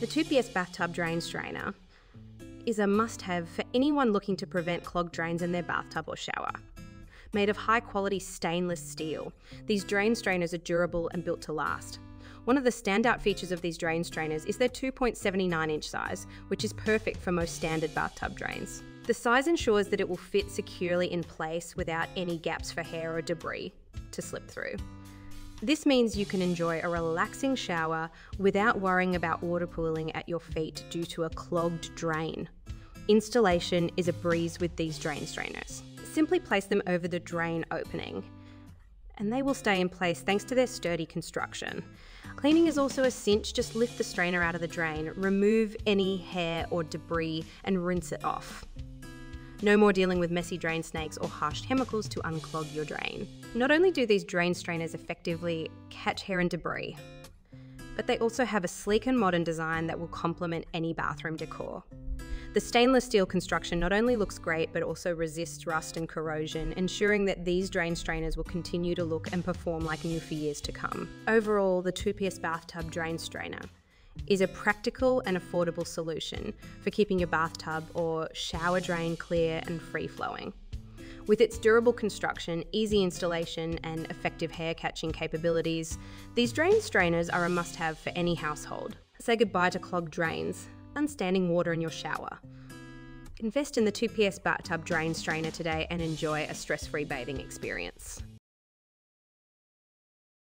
The 2PS Bathtub Drain Strainer is a must-have for anyone looking to prevent clogged drains in their bathtub or shower. Made of high-quality stainless steel, these drain strainers are durable and built to last. One of the standout features of these drain strainers is their 2.79-inch size, which is perfect for most standard bathtub drains. The size ensures that it will fit securely in place without any gaps for hair or debris to slip through. This means you can enjoy a relaxing shower without worrying about water pooling at your feet due to a clogged drain. Installation is a breeze with these drain strainers. Simply place them over the drain opening, and they will stay in place thanks to their sturdy construction. Cleaning is also a cinch. Just lift the strainer out of the drain, remove any hair or debris, and rinse it off. No more dealing with messy drain snakes or harsh chemicals to unclog your drain. Not only do these drain strainers effectively catch hair and debris, but they also have a sleek and modern design that will complement any bathroom decor. The stainless steel construction not only looks great, but also resists rust and corrosion, ensuring that these drain strainers will continue to look and perform like new for years to come. Overall, the 2PS Bathtub Drain Strainer is a practical and affordable solution for keeping your bathtub or shower drain clear and free-flowing. With its durable construction, easy installation, and effective hair-catching capabilities, these drain strainers are a must-have for any household. Say goodbye to clogged drains and standing water in your shower. Invest in the 2PS Bathtub Drain Strainer today and enjoy a stress-free bathing experience.